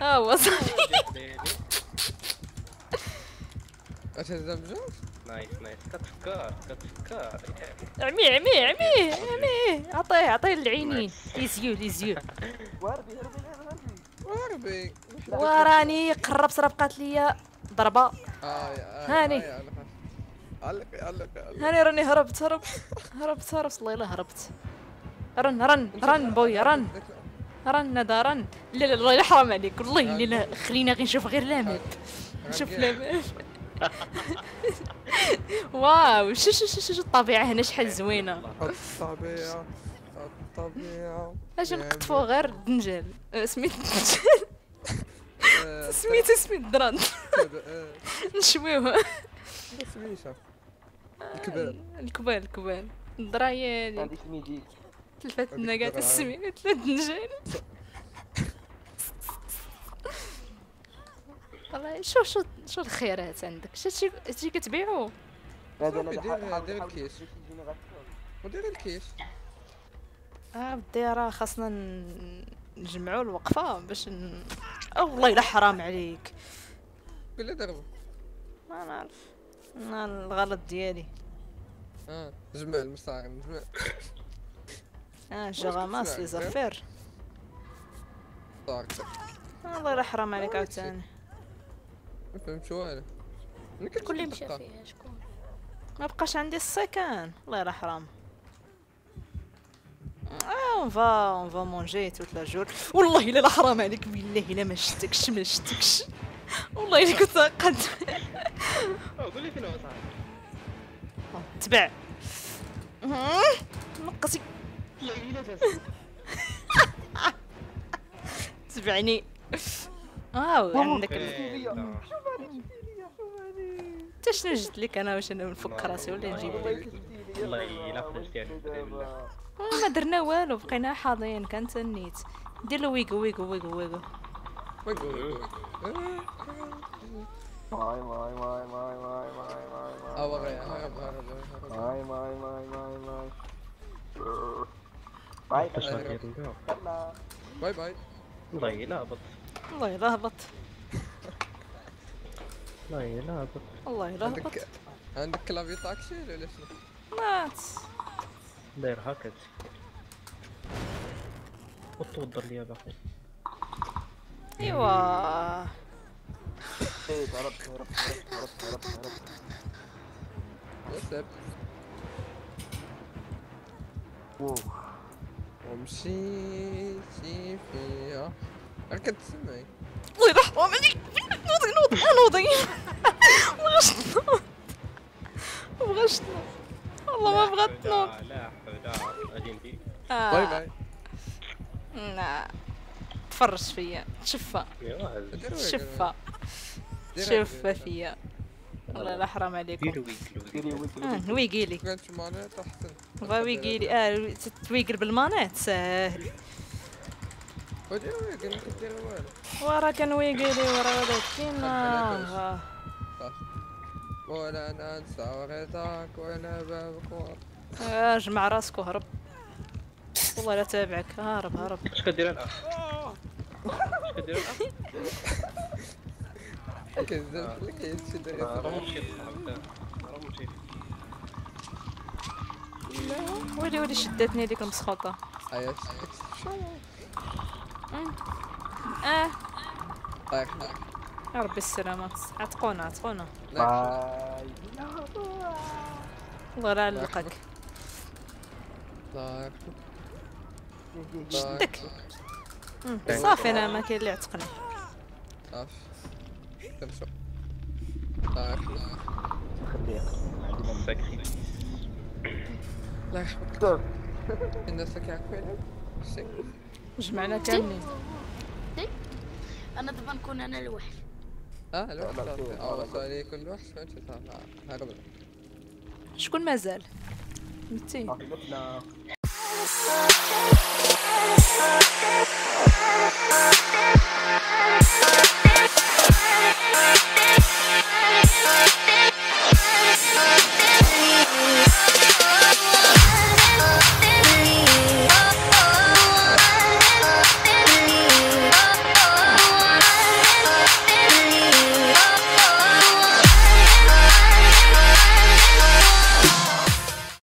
ها هو صافي. اش الزمجة؟ نايس نايس كتفكر عمي عمي عمي عمي عطيه العينين ليزيو. وهربي هربي وهربي. وراني قربت راه بقات ليا ضربه. هاني. علق هاني راني هربت والله الا هربت. رن بويا رن هذا رن. لا الله لا حرام عليك والله لا خلينا غير نشوف غير لامب. نشوف لامب. واو شو الطبيعه هنا شحال زوينه. الطبيعة اش نقطفو غير الدنجال سميت سميت دران نشويوه. سميتها الكبال الدرايه ما عنديش الميديك. تلفات لنا كاع السميت الدنجال. والله شو الخيارات عندك؟ شتي كتبيعو؟ هذا دير الكيس ودير الكيس. بدي راه خاصنا نجمعوا الوقفه باش والله الا حرام عليك. قول ضربه. ما نعرف انا الغلط ديالي. جمع المصاعب جو غاماس لي زافير. صارت والله الا حرام عليك عاوتاني. ما فهمتش والو. شكون اللي مشى فيها شكون؟ ما بقاش عندي السكن والله الا حرام. اون فا مونجي توت لا جور. والله الا حرام عليك بالله الا ما شفتكش والله الا كنت قد. قول لي فين هو صاحبي. تبع نقصي تبعني. عندك انت شنو جبت لك انا واش انا نفك راسي ولا نجيب لك؟ والله الا خرجت ديالي ما درنا والو بقينا حاضين كان تنيت. دير له ويغو واي باي والله الا هبط عندك كلافي طاكسي ولا شنو؟ مات داير هكا وتوضر ليا باقي. ايوا هربت وسب ومشيتي فيها راك تسمعي. الله يرحمها عليك. نوضي بغاش نوض والله ما بغات تنوض. لا غادي ندير. باي لا تفرج فيا شفا فيا والله لا حرام عليكم. ديروا ويقيلي كانت مانيت احسن. بغا ويقيلي تويقل بالمانيت ساهل. وديروا ويقل ما كديروا والو. ورا كان ويقيلي ورا هذاك فينا ولا ننسى ورضاك ولا بابك جمع راسك وهرب والله لا تابعك. هرب اش كدير الان؟ كذبت لك يتشد راه مشيت ويلي شدتني هذيك المسخوطه. عياش يا ربي السلامه. عتقونا والله لا علقك. الله شدك صافي انا ما كاين اللي عتقني. صافي تمشوا. الله ساكريفيس. الله يرحمك. الناس كيعرفوا جمعنا كاملين. انا دابا نكون انا الوحش. الوحش صافي عليك كل وحش فهمتي صافي هرب. شكون مازال؟ متي صافي